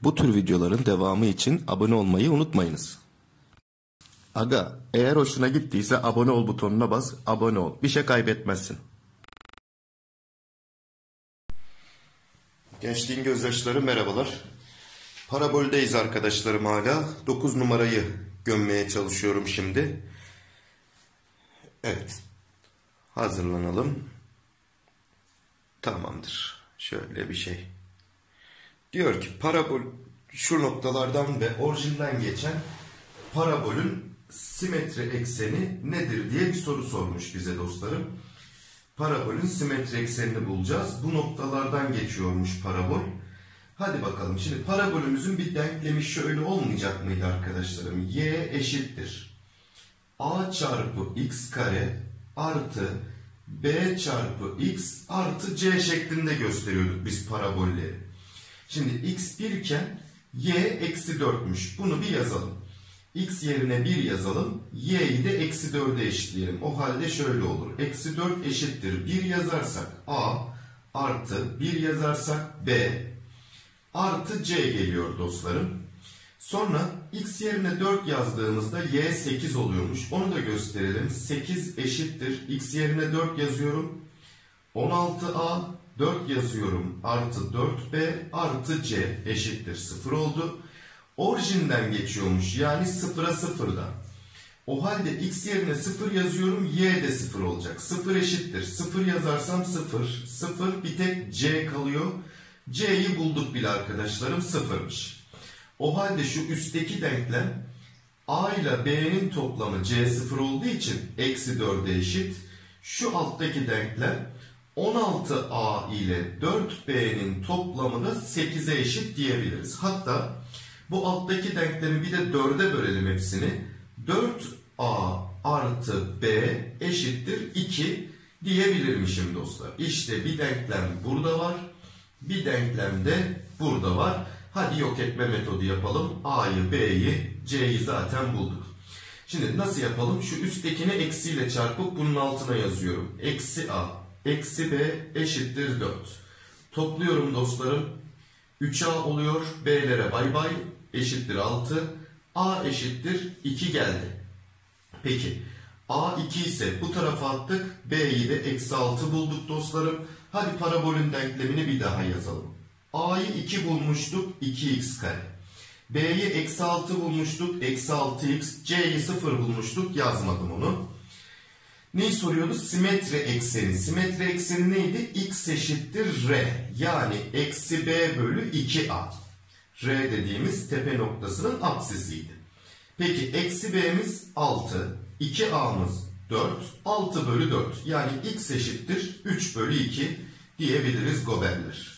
Bu tür videoların devamı için abone olmayı unutmayınız. Aga, eğer hoşuna gittiyse abone ol butonuna bas, abone ol. Bir şey kaybetmezsin. Gençliğin gözyaşları merhabalar. Paraboldeyiz arkadaşlarım hala. 9 numarayı gömmeye çalışıyorum şimdi. Evet. Hazırlanalım. Tamamdır. Şöyle bir şey. Diyor ki parabol şu noktalardan ve orijinden geçen parabolün simetri ekseni nedir diye bir soru sormuş bize dostlarım. Parabolün simetri eksenini bulacağız. Bu noktalardan geçiyormuş parabol. Hadi bakalım. Şimdi parabolümüzün bir denklemi şöyle olmayacak mıydı arkadaşlarım? Y eşittir a çarpı x kare artı b çarpı x artı c şeklinde gösteriyorduk biz parabolleri. Şimdi x 1 iken y eksi 4'müş. Bunu bir yazalım. X yerine 1 yazalım. Y'yi de eksi 4'e eşitleyelim. O halde şöyle olur. Eksi 4 eşittir 1 yazarsak a artı 1 yazarsak b artı c geliyor dostlarım. Sonra x yerine 4 yazdığımızda y 8 oluyormuş. Onu da gösterelim. 8 eşittir. X yerine 4 yazıyorum. 16a 4 yazıyorum. Artı 4b artı c eşittir 0 oldu. Orijinden geçiyormuş. Yani 0'a 0'da. O halde x yerine 0 yazıyorum. Y de 0 olacak. 0 eşittir. 0 yazarsam 0. 0 bir tek c kalıyor. C'yi bulduk bile arkadaşlarım. 0'mış. O halde şu üstteki denklem a ile b'nin toplamı c 0 olduğu için eksi 4'e eşit. Şu alttaki denklem 16a ile 4b'nin toplamı da 8'e eşit diyebiliriz. Hatta bu alttaki denklemi bir de 4'e bölelim hepsini. 4a artı b eşittir 2 diyebilirmişim dostlar. İşte bir denklem burada var. Bir denklem de burada var. Hadi yok etme metodu yapalım. A'yı, B'yi, C'yi zaten bulduk. Şimdi nasıl yapalım? Şu üsttekini eksiyle çarpıp bunun altına yazıyorum. Eksi A, eksi B eşittir 4. Topluyorum dostlarım. 3A oluyor. B'lere bay bay. Eşittir 6. A eşittir 2 geldi. Peki. A 2 ise bu tarafa attık. B'yi de eksi 6 bulduk dostlarım. Hadi parabolün denklemini bir daha yazalım. A'yı 2 bulmuştuk. 2x kare. B'yi eksi 6 bulmuştuk. Eksi 6x. C'yi 0 bulmuştuk. Yazmadım onu. Neyi soruyoruz? Simetri ekseni. Simetri ekseni neydi? X eşittir R. Yani eksi B bölü 2A. R dediğimiz tepe noktasının apsisiydi. Peki eksi B'miz 6. 2A'mız 4. 6 bölü 4. Yani X eşittir 3 bölü 2 diyebiliriz goberler.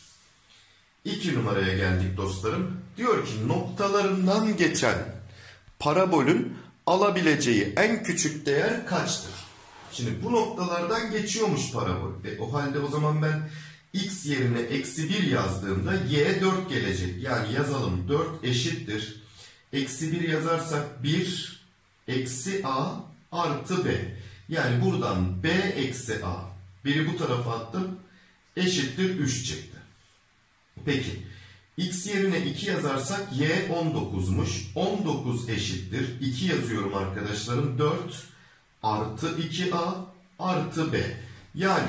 2 numaraya geldik dostlarım. Diyor ki noktalarından geçen parabolün alabileceği en küçük değer kaçtır? Şimdi bu noktalardan geçiyormuş parabol. O halde o zaman ben x yerine eksi 1 yazdığımda y 4 gelecek. Yani yazalım 4 eşittir. Eksi 1 yazarsak 1 eksi a artı b. Yani buradan b eksi a. Biri bu tarafa attım. Eşittir 3 çıktı. Peki. X yerine 2 yazarsak y 19'muş. 19 eşittir. 2 yazıyorum arkadaşlarım. 4 artı 2a artı b. Yani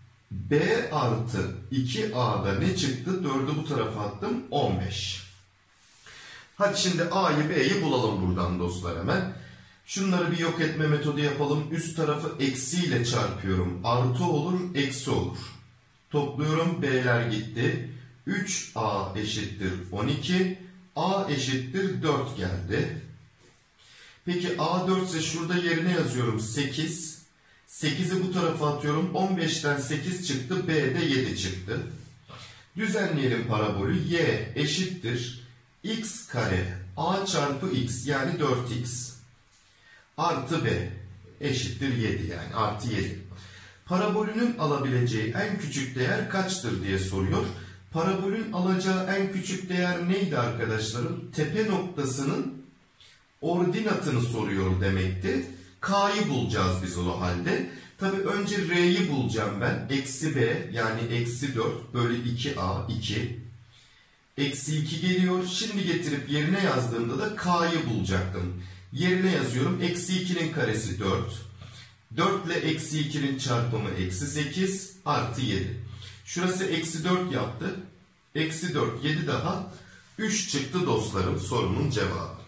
b artı 2a'da ne çıktı? 4'ü bu tarafa attım. 15. Hadi şimdi a'yı b'yi bulalım buradan dostlar hemen. Şunları bir yok etme metodu yapalım. Üst tarafı eksiyle çarpıyorum. Artı olur, eksi olur. Topluyorum. B'ler gitti. 3a eşittir 12. A eşittir 4 geldi. Peki a 4 ise şurada yerine yazıyorum 8. 8'i bu tarafa atıyorum. 15'ten 8 çıktı. B'de 7 çıktı. Düzenleyelim parabolü. Y eşittir x kare a çarpı x yani 4x artı b eşittir 7 yani artı 7. Parabolünün alabileceği en küçük değer kaçtır diye soruyor. Parabolün alacağı en küçük değer neydi arkadaşlarım? Tepe noktasının ordinatını soruyor demekti. K'yı bulacağız biz o halde. Tabi önce R'yi bulacağım ben. Eksi B yani eksi 4 bölü 2A 2. Eksi 2 geliyor. Şimdi getirip yerine yazdığımda da k'yı bulacaktım. Yerine yazıyorum. Eksi 2'nin karesi 4. 4 ile eksi 2'nin çarpımı eksi 8 artı 7. Şurası eksi 4 yaptı. Eksi 4, 7 daha 3 çıktı dostlarım sorunun cevabı.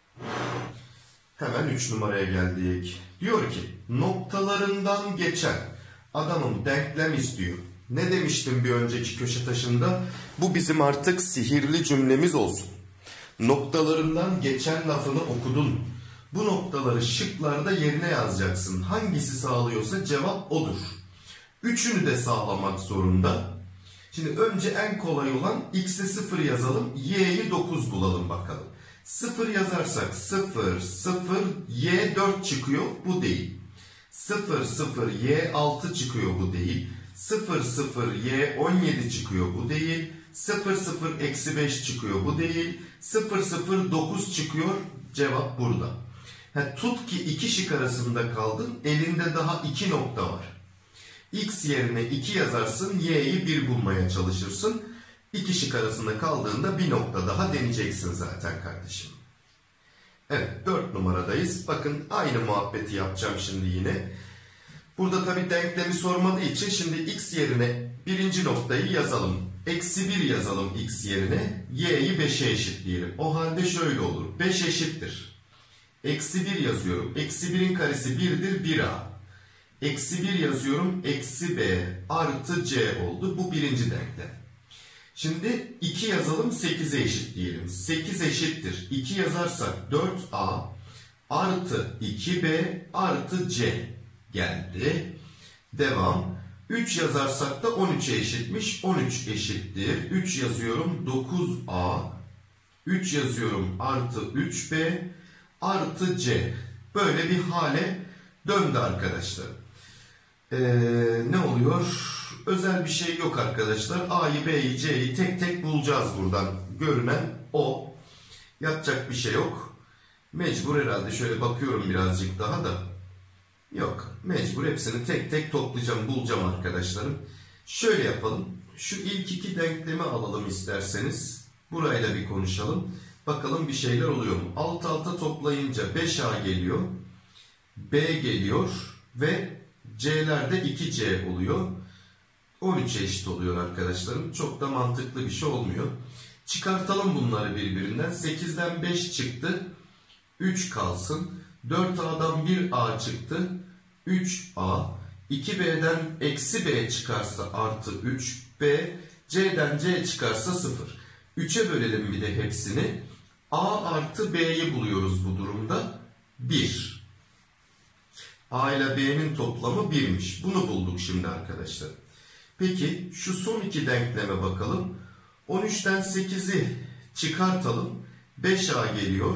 Hemen 3 numaraya geldik. Diyor ki noktalarından geçen adamın denklem istiyor. Ne demiştim bir önceki köşe taşında? Bu bizim artık sihirli cümlemiz olsun. Noktalarından geçen lafını okudun. Bu noktaları şıklarda yerine yazacaksın. Hangisi sağlıyorsa cevap odur. Üçünü de sağlamak zorunda. Şimdi önce en kolay olan x'e 0 yazalım. Y'yi 9 bulalım bakalım. 0 yazarsak 0, 0, y 4 çıkıyor. Bu değil. 0, 0, y 6 çıkıyor. Bu değil. 0, 0, y 17 çıkıyor. Bu değil. 0, 0, eksi 5 çıkıyor. Bu değil. 0, 0, 9 çıkıyor. Cevap burada. Tut ki iki şık arasında kaldın. Elinde daha 2 nokta var. X yerine 2 yazarsın. Y'yi 1 bulmaya çalışırsın. İki şık arasında kaldığında bir nokta daha deneyeceksin zaten kardeşim. Evet 4 numaradayız. Bakın aynı muhabbeti yapacağım şimdi yine. Burada tabi denklemi sormadığı için şimdi x yerine birinci noktayı yazalım. Eksi 1 yazalım x yerine. Y'yi 5'e eşitleyelim. O halde şöyle olur. 5 eşittir. Eksi 1 yazıyorum. Eksi 1'in karesi 1'dir. 1a. Eksi 1 yazıyorum. Eksi b artı c oldu. Bu birinci denklem. Şimdi 2 yazalım 8'e eşitleyelim. 8 eşittir. 2 yazarsak 4a artı 2b artı c geldi. Devam. 3 yazarsak da 13'e eşitmiş. 13 eşittir. 3 yazıyorum 9a. 3 yazıyorum artı 3b artı c. Böyle bir hale döndü arkadaşlar. Ne oluyor? Özel bir şey yok arkadaşlar. A'yı, B'yi, C'yi tek tek bulacağız buradan. Görünen o. Yapacak bir şey yok. Mecbur herhalde şöyle bakıyorum birazcık daha da. Yok. Mecbur hepsini tek tek toplayacağım, bulacağım arkadaşlarım. Şöyle yapalım. Şu ilk iki denklemi alalım isterseniz. Burayla bir konuşalım. Bakalım bir şeyler oluyor mu? Alt alta toplayınca 5A geliyor. B geliyor. Ve C'lerde 2C oluyor. 13'e eşit oluyor arkadaşlarım. Çok da mantıklı bir şey olmuyor. Çıkartalım bunları birbirinden. 8'den 5 çıktı. 3 kalsın. 4A'dan 1A çıktı. 3A. 2B'den eksi B çıkarsa artı 3. B. C'den C çıkarsa 0. 3'e bölelim bir de hepsini. A artı B'yi buluyoruz bu durumda. 1. A ile B'nin toplamı 1'miş. Bunu bulduk şimdi arkadaşlar. Peki şu son iki denkleme bakalım. 13'ten 8'i çıkartalım. 5A geliyor.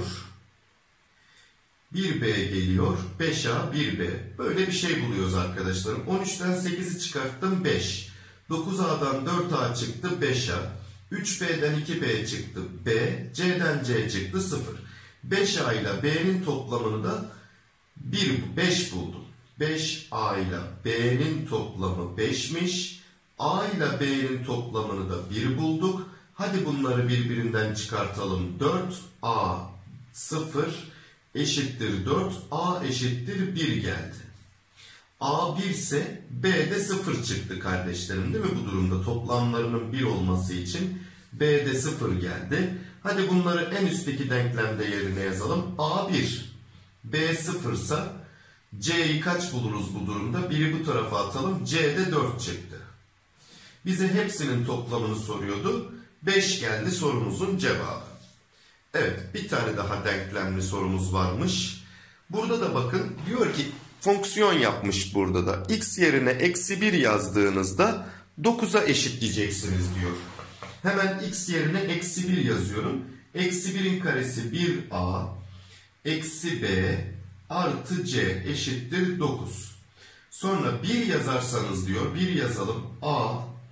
1B geliyor. 5A 1B. Böyle bir şey buluyoruz arkadaşlarım. 13'ten 8'i çıkarttım 5. 9A'dan 4A çıktı 5A. 3B'den 2B çıktı B. C'den C çıktı 0. 5A ile B'nin toplamını da 5 buldum. 5A ile B'nin toplamı 5'miş. A ile B'nin toplamını da 1 bulduk. Hadi bunları birbirinden çıkartalım. 4A 0 eşittir 4. A eşittir 1 geldi. A 1 ise B de 0 çıktı kardeşlerim değil mi bu durumda? Toplamlarının 1 olması için B de 0 geldi. Hadi bunları en üstteki denklemde yerine yazalım. A 1, B 0 ise C'yi kaç buluruz bu durumda? 1'i bu tarafa atalım. C'de 4 çıktı. Bize hepsinin toplamını soruyordu. 5 geldi sorumuzun cevabı. Evet bir tane daha denklemli sorumuz varmış. Burada da bakın diyor ki fonksiyon yapmış burada da. X yerine eksi 1 yazdığınızda 9'a eşitleyeceksiniz diyor. Hemen x yerine eksi 1 yazıyorum. Eksi 1'in karesi 1a eksi b artı c eşittir 9. Sonra 1 yazarsanız diyor 1 yazalım a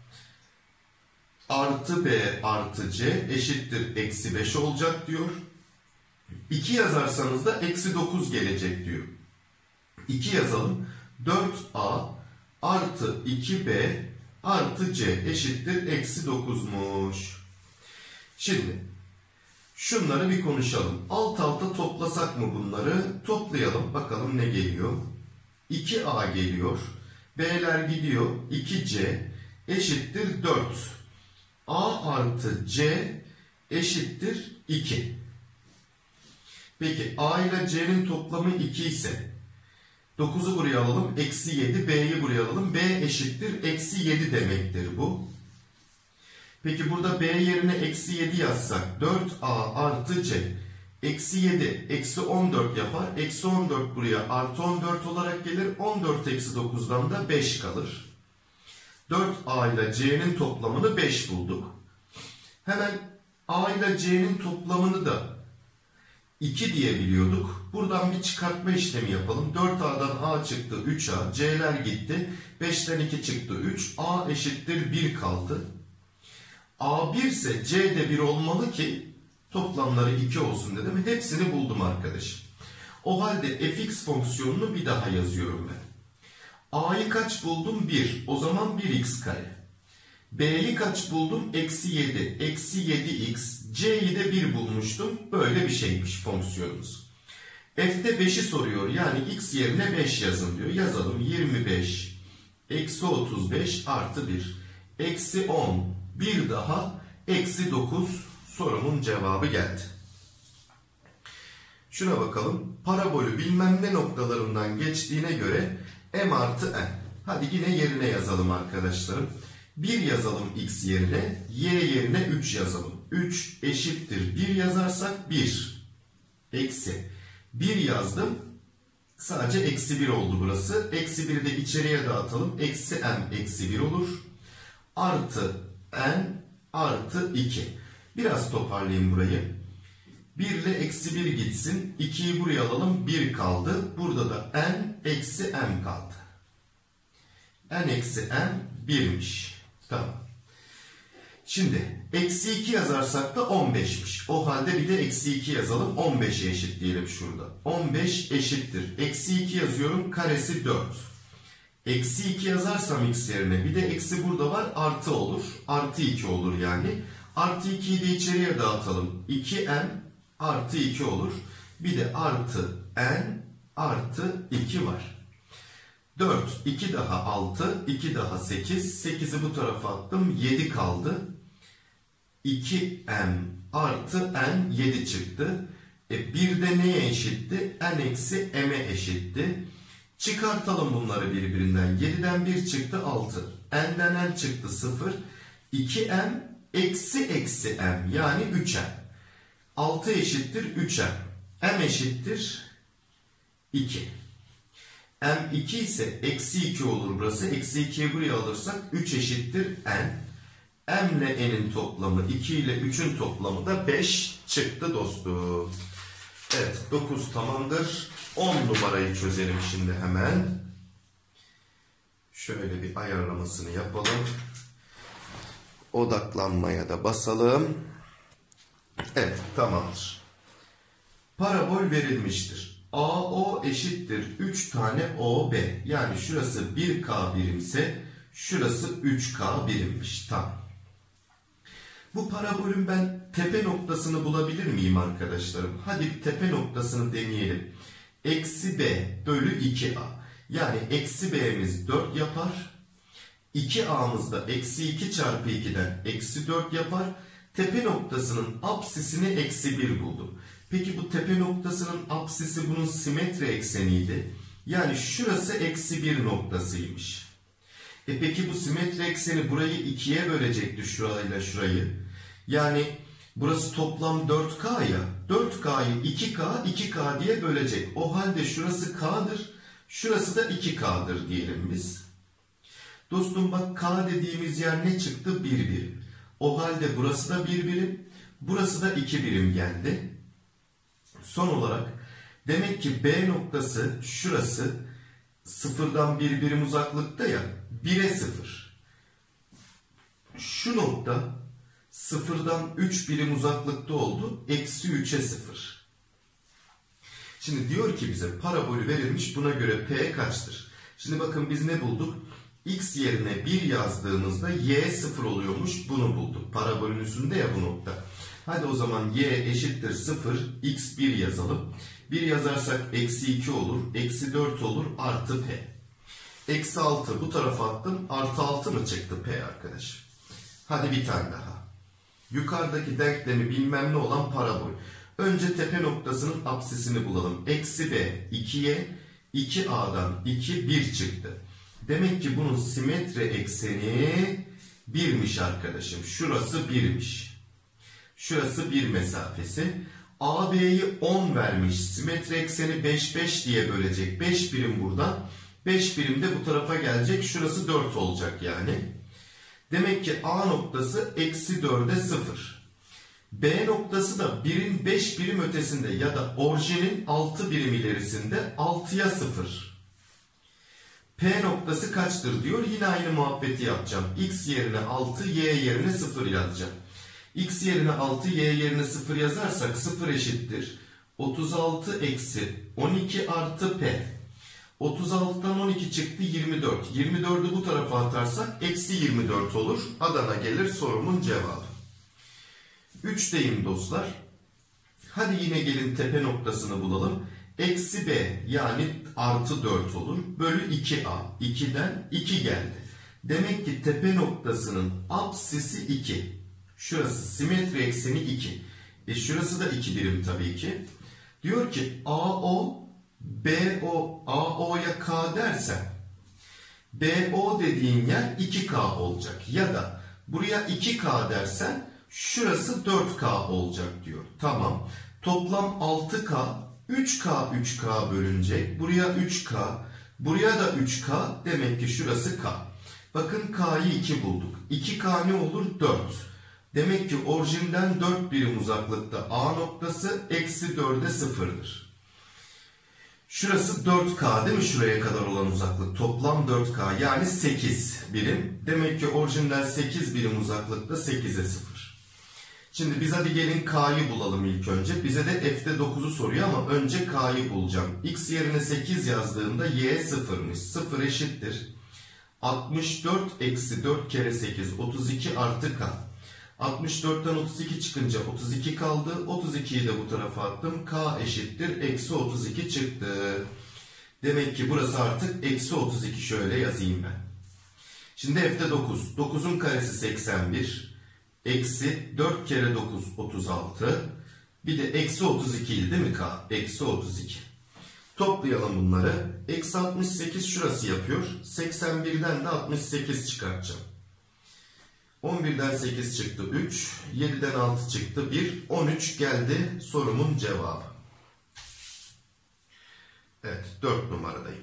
artı b artı c eşittir eksi 5 olacak diyor. 2 yazarsanız da eksi 9 gelecek diyor. 2 yazalım. 4a artı 2b artı c eşittir eksi 9'muş. Şimdi şunları bir konuşalım. Alt alta toplasak mı bunları? Toplayalım. Bakalım ne geliyor? 2a geliyor. B'ler gidiyor. 2c eşittir 4. A artı c eşittir 2. Peki a ile c'nin toplamı 2 ise 9'u buraya alalım. Eksi 7. B'yi buraya alalım. B eşittir eksi 7 demektir bu. Peki burada B yerine eksi 7 yazsak 4a artı c eksi 7 eksi 14 yapar. Eksi 14 buraya artı 14 olarak gelir. 14 eksi 9'dan da 5 kalır. 4a ile c'nin toplamını 5 bulduk. Hemen a ile c'nin toplamını da 2 diyebiliyorduk. Buradan bir çıkartma işlemi yapalım. 4a'dan a çıktı 3a. C'ler gitti. 5'ten 2 çıktı 3. A eşittir 1 kaldı. A 1 ise C de 1 olmalı ki toplamları 2 olsun dedim. Hepsini buldum arkadaşım. O halde fx fonksiyonunu bir daha yazıyorum ben. A'yı kaç buldum? 1. O zaman 1x kare. B'yi kaç buldum? Eksi 7. Eksi 7x. C'yi de 1 bulmuştum. Böyle bir şeymiş fonksiyonumuz. F'de 5'i soruyor. Yani x yerine 5 yazın diyor. Yazalım. 25. Eksi 35 artı 1. Eksi 10. Bir daha. Eksi 9. Sorumun cevabı geldi. Şuna bakalım. Parabolü bilmem ne noktalarından geçtiğine göre m artı n. Hadi yine yerine yazalım arkadaşlarım. 1 yazalım x yerine, y yerine 3 yazalım. 3 eşittir 1 yazarsak 1. Eksi. 1 yazdım. Sadece eksi 1 oldu burası. Eksi 1'i de içeriye dağıtalım. Eksi m eksi 1 olur. Artı n artı 2. Biraz toparlayayım burayı. 1 ile eksi 1 gitsin. 2'yi buraya alalım. 1 kaldı. Burada da n eksi m kaldı. N eksi m 1'miş. Tamam. Şimdi eksi 2 yazarsak da 15'miş. O halde bir de eksi 2 yazalım. 15'e eşitleyelim şurada. 15 eşittir. Eksi 2 yazıyorum. Karesi 4. Eksi 2 yazarsam x yerine bir de eksi burada var. Artı olur. Artı 2 olur yani. Artı 2'yi de içeriye dağıtalım. 2n artı 2 olur. Bir de artı n artı 2 var. 4, 2 daha 6, 2 daha 8. 8'i bu tarafa attım. 7 kaldı. 2m artı n 7 çıktı. Bir de neye eşitti? N eksi m'e eşitti. Çıkartalım bunları birbirinden. 7'den 1 çıktı 6. N'den n çıktı 0. 2m eksi eksi m yani 3m. 6 eşittir 3m. M eşittir 2. M 2 ise eksi 2 olur burası. Eksi 2'yi buraya alırsak 3 eşittir n. M ile n'in toplamı 2 ile 3'ün toplamı da 5 çıktı dostum. Evet 9 tamamdır. 10 numarayı çözelim şimdi hemen. Şöyle bir ayarlamasını yapalım. Odaklanmaya da basalım. Evet tamamdır. Parabol verilmiştir. AO eşittir 3 tane OB. Yani şurası 1K birimse şurası 3K birimmiş. Tamam. Bu parabolün ben tepe noktasını bulabilir miyim arkadaşlarım? Hadi bir tepe noktasını deneyelim. Eksi B bölü 2A. Yani eksi B'miz 4 yapar. 2A'mız da eksi 2 çarpı 2'den eksi 4 yapar. Tepe noktasının apsisini eksi 1 buldum. Peki bu tepe noktasının apsisi bunun simetri ekseniydi. Yani şurası eksi 1 noktasıymış. Peki bu simetri ekseni burayı 2'ye bölecekti şurayla şurayı. Yani burası toplam 4K ya. 4K'yı 2K, 2K diye bölecek. O halde şurası K'dır. Şurası da 2K'dır diyelim biz. Dostum bak K dediğimiz yer ne çıktı? 1 birim. O halde burası da 1 birim. Burası da 2 birim geldi. Son olarak demek ki B noktası şurası sıfırdan 1 birim uzaklıkta ya. 1'e 0. Şu nokta sıfırdan 3 birim uzaklıkta oldu. Eksi 3'e 0. Şimdi diyor ki bize parabolü verilmiş. Buna göre P kaçtır? Şimdi bakın biz ne bulduk? X yerine 1 yazdığımızda Y 0 oluyormuş. Bunu bulduk. Parabolün üstünde ya bu nokta. Hadi o zaman y eşittir 0, x 1 yazalım. 1 yazarsak eksi 2 olur, eksi 4 olur, artı p. Eksi 6 bu tarafa attım, artı 6 mı çıktı p arkadaş? Hadi bir tane daha. Yukarıdaki denklemi bilmem ne olan parabol. Önce tepe noktasının apsisini bulalım. Eksi b 2'ye, 2a'dan 2, 1 çıktı. Demek ki bunun simetri ekseni 1'miş arkadaşım. Şurası 1'miş. Şurası 1 mesafesi. AB'yi 10 vermiş. Simetri ekseni 5, 5 diye bölecek. 5 birim buradan. 5 birim de bu tarafa gelecek. Şurası 4 olacak yani. Demek ki A noktası eksi 4'e 0. B noktası da 1'in 5 birim ötesinde ya da orijinin 6 birim ilerisinde 6'ya 0. P noktası kaçtır diyor. Yine aynı muhabbeti yapacağım. X yerine 6, Y yerine 0 yazacağım. X yerine 6, Y yerine 0 yazarsak 0 eşittir 36 eksi 12 artı P. 36'dan 12 çıktı 24. 24'ü bu tarafa atarsak eksi 24 olur. Adana gelir sorumun cevabı. 3'teyim dostlar. Hadi yine gelin tepe noktasını bulalım. Eksi b yani artı 4 olur. Bölü 2a. 2'den 2 geldi. Demek ki tepe noktasının apsisi 2. Şurası simetri ekseni 2. Şurası da 2 birim tabii ki. Diyor ki AO, BO, AO'ya K dersen BO dediğin yer 2K olacak. Ya da buraya 2K dersen şurası 4K olacak diyor. Tamam. Toplam 6K, 3K 3K bölünecek. Buraya 3K, buraya da 3K. Demek ki şurası K. Bakın K'yı 2 bulduk. 2K ne olur? 4. Demek ki orijinden 4 birim uzaklıkta A noktası eksi 4'e 0'dır. Şurası 4K değil mi? Şuraya kadar olan uzaklık. Toplam 4K yani 8 birim. Demek ki orijinden 8 birim uzaklıkta 8'e 0. Şimdi biz hadi gelin K'yı bulalım ilk önce. Bize de F'de 9'u soruyor ama önce K'yı bulacağım. X yerine 8 yazdığımda Y 0'mış. 0 eşittir 64 eksi 4 kere 8 32 artı K. 64'ten 32 çıkınca 32 kaldı. 32'yi de bu tarafa attım. K eşittir eksi 32 çıktı. Demek ki burası artık eksi 32 şöyle yazayım ben. Şimdi F'de 9. 9'un karesi 81. Eksi 4 kere 9 36. Bir de eksi 32 değil mi K? Eksi 32. Toplayalım bunları. Eksi 68 şurası yapıyor. 81'den de 68 çıkartacağım. 11'den 8 çıktı 3. 7'den 6 çıktı 1. 13 geldi sorumun cevabı. Evet 4 numaradayım.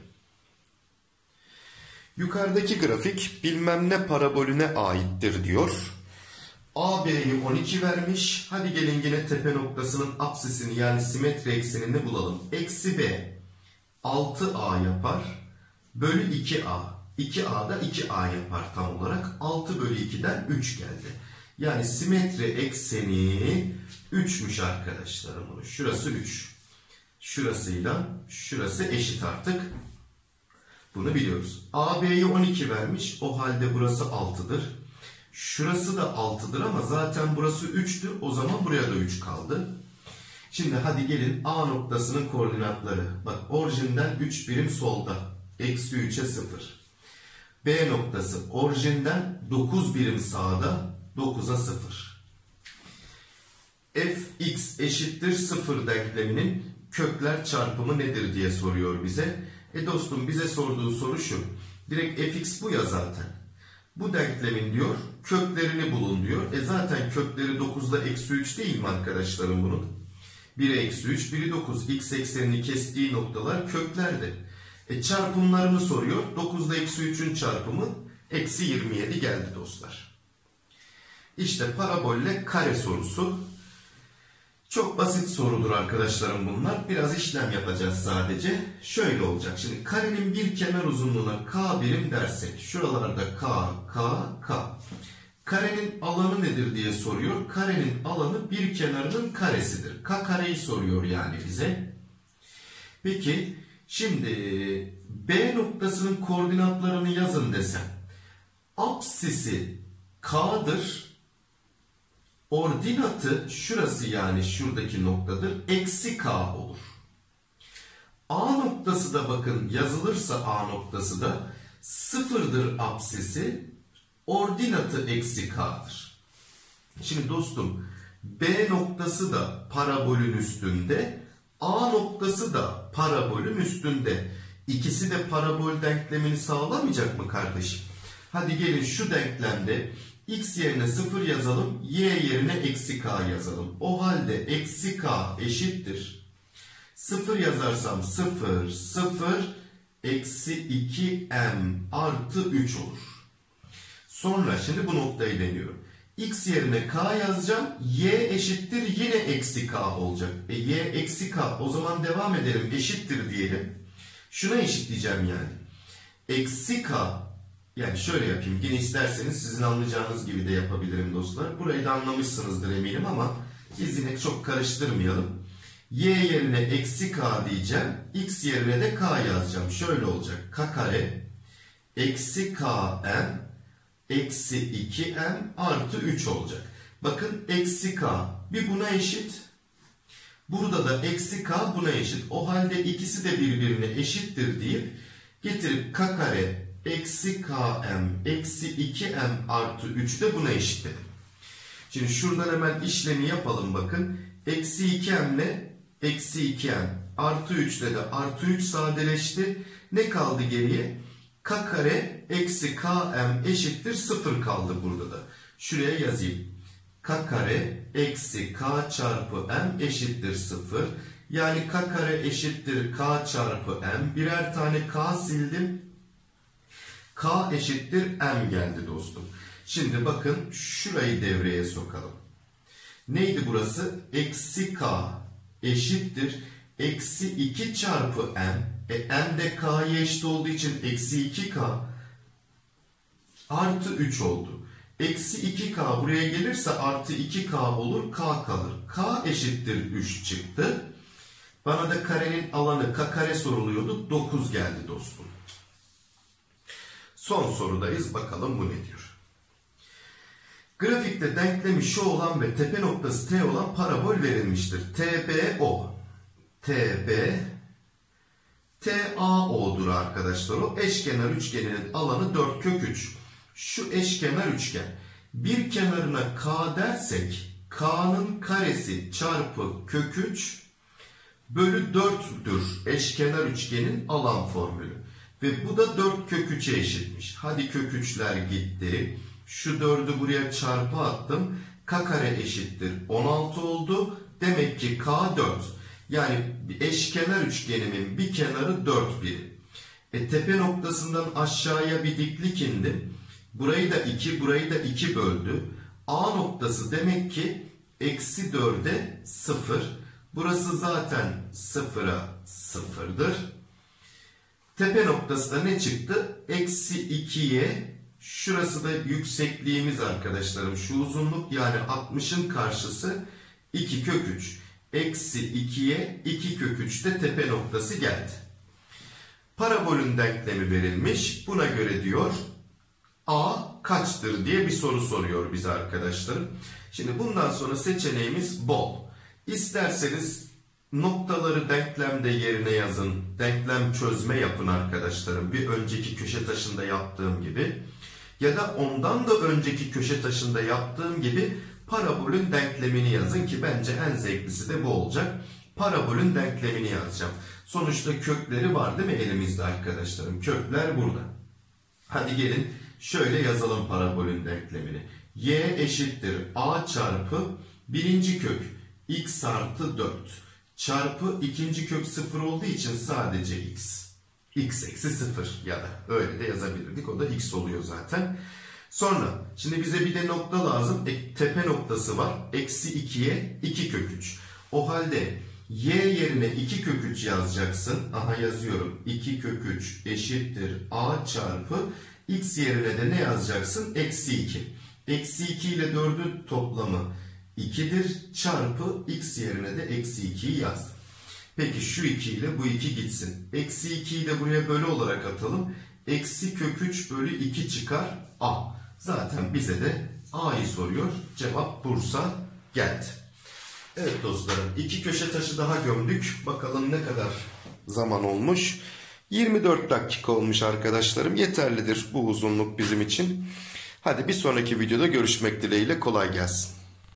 Yukarıdaki grafik bilmem ne parabolüne aittir diyor. AB'yi 12 vermiş. Hadi gelin yine tepe noktasının apsisini yani simetri eksenini bulalım. Eksi B 6A yapar. Bölü 2A. 2A da 2A yapar tam olarak. 6 bölü 2'den 3 geldi. Yani simetri ekseni 3'müş arkadaşlarım bunu. Şurası 3. Şurasıyla şurası eşit artık. Bunu biliyoruz. AB'yi 12 vermiş. O halde burası 6'dır. Şurası da 6'dır ama zaten burası 3'tü. O zaman buraya da 3 kaldı. Şimdi hadi gelin A noktasının koordinatları. Bak orijinden 3 birim solda. Eksi 3'e 0. B noktası orijinden 9 birim sağda. 9'a 0. Fx eşittir 0 denkleminin kökler çarpımı nedir diye soruyor bize. Dostum bize sorduğu soru şu. Direkt fx bu ya zaten. Bu denklemin diyor köklerini bulun diyor. Zaten kökleri 9'da eksi 3 değil mi arkadaşlarım bunun? Biri eksi 3, biri 9. X eksenini kestiği noktalar köklerdi. Çarpımlarını soruyor. 9'da eksi 3'ün çarpımı eksi 27 geldi dostlar. İşte parabolle kare sorusu. Çok basit sorudur arkadaşlarım bunlar. Biraz işlem yapacağız sadece. Şöyle olacak. Şimdi karenin bir kenar uzunluğuna k birim dersek. Şuralarda k, k, k. Karenin alanı nedir diye soruyor. Karenin alanı bir kenarının karesidir. K kareyi soruyor yani bize. Peki şimdi B noktasının koordinatlarını yazın desem. Apsisi k'dır. Ordinatı şurası, yani şuradaki noktadır. Eksi k olur. A noktası da bakın yazılırsa A noktası da sıfırdır apsisi. Ordinatı eksi k'dır. Şimdi dostum B noktası da parabolün üstünde. A noktası da parabolün üstünde. İkisi de parabol denklemini sağlamayacak mı kardeşim? Hadi gelin şu denklemde x yerine 0 yazalım, y yerine eksi k yazalım. O halde eksi k eşittir 0 yazarsam 0, 0, eksi 2m artı 3 olur. Sonra şimdi bu noktayı deniyorum. X yerine k yazacağım. Y eşittir yine eksi k olacak. Y eksi k. O zaman devam edelim. Eşittir diyelim. Şuna eşitleyeceğim yani. Eksi k. Yani şöyle yapayım. Yine isterseniz sizin anlayacağınız gibi de yapabilirim dostlar. Burayı da anlamışsınızdır eminim ama biz yine çok karıştırmayalım. Y yerine eksi k diyeceğim. X yerine de k yazacağım. Şöyle olacak. K kare eksi km eksi 2m artı 3 olacak. Bakın eksi k bir buna eşit. Burada da eksi k buna eşit. O halde ikisi de birbirine eşittir deyip getirip k kare eksi km eksi 2m artı 3 de buna eşitledim. Şimdi şuradan hemen işlemi yapalım bakın. Eksi 2m ile eksi 2m artı 3 ile de artı 3 sadeleşti. Ne kaldı geriye? K kare eksi km eşittir 0 kaldı burada da. Şuraya yazayım. K kare eksi k çarpı m eşittir 0. Yani k kare eşittir k çarpı m. Birer tane k sildim. K eşittir m geldi dostum. Şimdi bakın şurayı devreye sokalım. Neydi burası? Eksi k eşittir eksi 2 çarpı m. M de k'ya eşit olduğu için eksi 2k artı 3 oldu. Eksi 2k buraya gelirse artı 2k olur, k kalır. K eşittir 3 çıktı. Bana da karenin alanı k kare soruluyordu. 9 geldi dostum. Son sorudayız. Bakalım bu ne diyor. Grafikte denklemi şu olan ve tepe noktası T olan parabol verilmiştir. TBO. TAO'dur arkadaşlar o. Eşkenar üçgeninin alanı 4 kök 3. Şu eşkenar üçgen. Bir kenarına k dersek k'nın karesi çarpı kök 3 bölü 4'tür eşkenar üçgenin alan formülü. Ve bu da 4 kök 3'e eşitmiş. Hadi kök 3'ler gitti. Şu 4'ü buraya çarpı attım. K kare eşittir 16 oldu. Demek ki k 4. Yani eşkenar üçgenimin bir kenarı 4 birim. Tepe noktasından aşağıya bir diklik indi. Burayı da 2, burayı da 2 böldü. A noktası demek ki eksi 4'e 0. Burası zaten 0'a 0'dır. Tepe noktası da ne çıktı? Eksi 2'ye, şurası da yüksekliğimiz arkadaşlarım. Şu uzunluk yani 60'ın karşısı 2 kök 3. Eksi 2'ye 2 kök 3 de tepe noktası geldi. Parabolün denklemi verilmiş. Buna göre diyor A kaçtır diye bir soru soruyor bize arkadaşlarım. Şimdi bundan sonra seçeneğimiz bol. İsterseniz noktaları denklemde yerine yazın. Denklem çözme yapın arkadaşlarım. Bir önceki köşe taşında yaptığım gibi. Ya da ondan da önceki köşe taşında yaptığım gibi parabolün denklemini yazın ki bence en zevklisi de bu olacak. Parabolün denklemini yazacağım. Sonuçta kökleri var değil mi elimizde arkadaşlarım? Kökler burada. Hadi gelin şöyle yazalım parabolün denklemini. Y eşittir a çarpı birinci kök x artı 4 çarpı ikinci kök 0 olduğu için sadece x. X eksi 0 ya da öyle de yazabilirdik. O da x oluyor zaten. Sonra şimdi bize bir de nokta lazım. Tepe noktası var. Eksi 2'ye 2 kök 3. O halde y yerine 2 kök 3 yazacaksın. Aha yazıyorum. 2 kök 3 eşittir a çarpı x yerine de ne yazacaksın? Eksi 2. Eksi 2 ile 4'ün toplamı 2'dir. Çarpı x yerine de eksi 2'yi yazdım. Peki şu 2 ile bu 2 gitsin. Eksi 2'yi de buraya bölü olarak atalım. Eksi kök 3 bölü 2 çıkar a. Zaten bize de A'yı soruyor. Cevap Bursa geldi. Evet dostlarım, 2 köşe taşı daha gömdük. Bakalım ne kadar zaman olmuş. 24 dakika olmuş arkadaşlarım. Yeterlidir bu uzunluk bizim için. Hadi bir sonraki videoda görüşmek dileğiyle, kolay gelsin.